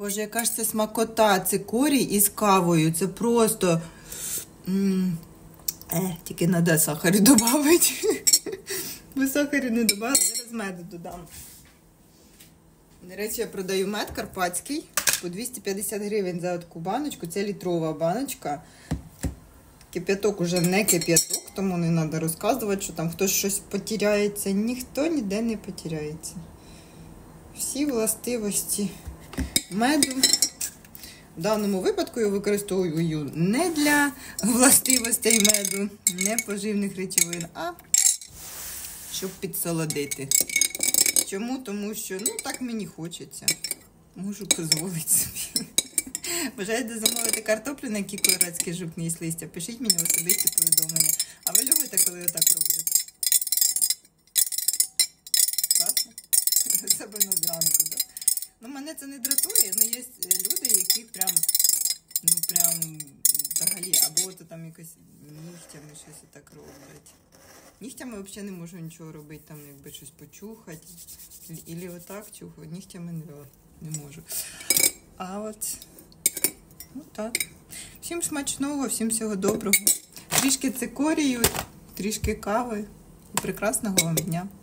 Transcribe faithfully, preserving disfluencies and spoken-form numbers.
Боже, яка ж це смакота, цикорій із кавою. Це просто... М е, тільки треба сахару додати. Бо сахару не додали, зараз меду додам. До речі, я продаю мед карпатський по двісті п'ятдесят гривень за таку баночку. Це літрова баночка. Кип'яток уже не кип'яток, тому не треба розказувати, що там хтось щось потеряється. Ніхто ніде не потеряється. Всі властивості меду. В даному випадку я використовую не для властивостей меду, не поживних речовин, а щоб підсолодити. Чому? Тому що, ну, так мені хочеться. Можу дозволити собі. Бажаєте замовити картоплю на кікорацький жовтний листя? Пишіть мені особисті повідомлення. А ви любите, коли я так роблю? Класно? Особливо зранку, так? Да? Ну, мене це не дратує, але є люди, які прям, ну, прям, взагалі, або то там якось нігтями щось так роблять. Нігтями взагалі не можу нічого робити, там, якби щось почухати. Ілі отак чухаю, нігтями не, не можу. А от, ну так. Всім смачного, всім всього доброго. Трішки цикорію, трішки кави і прекрасного вам дня.